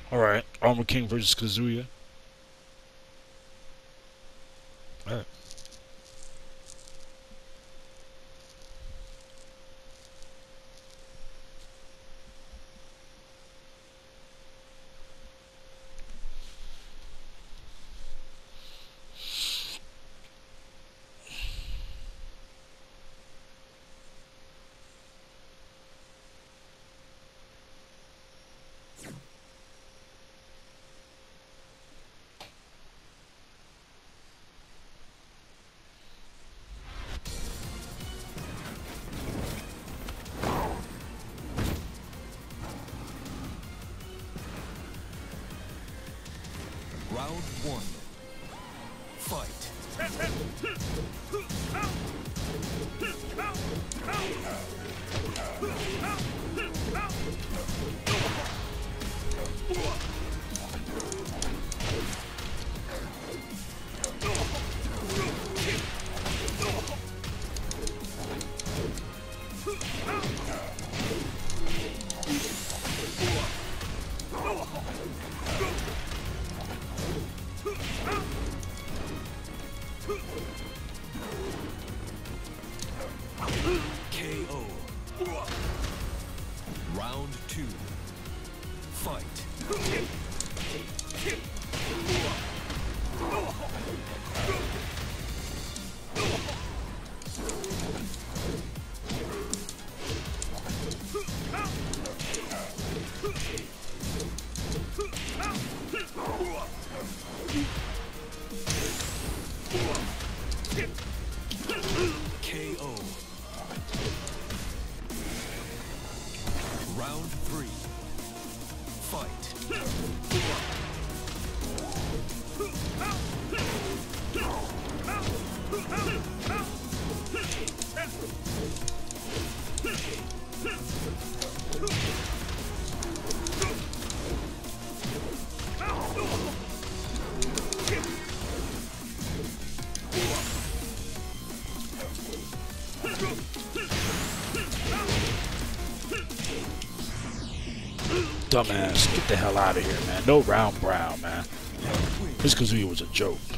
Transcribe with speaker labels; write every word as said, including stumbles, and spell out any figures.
Speaker 1: Alright, Armor King versus Kazuya. Alright.
Speaker 2: Round one. Fight. K O. Round two. Fight. K O. Round three. Fight.
Speaker 1: Dumbass, get the hell out of here, man. No round brown, man. This Kazuya was a joke.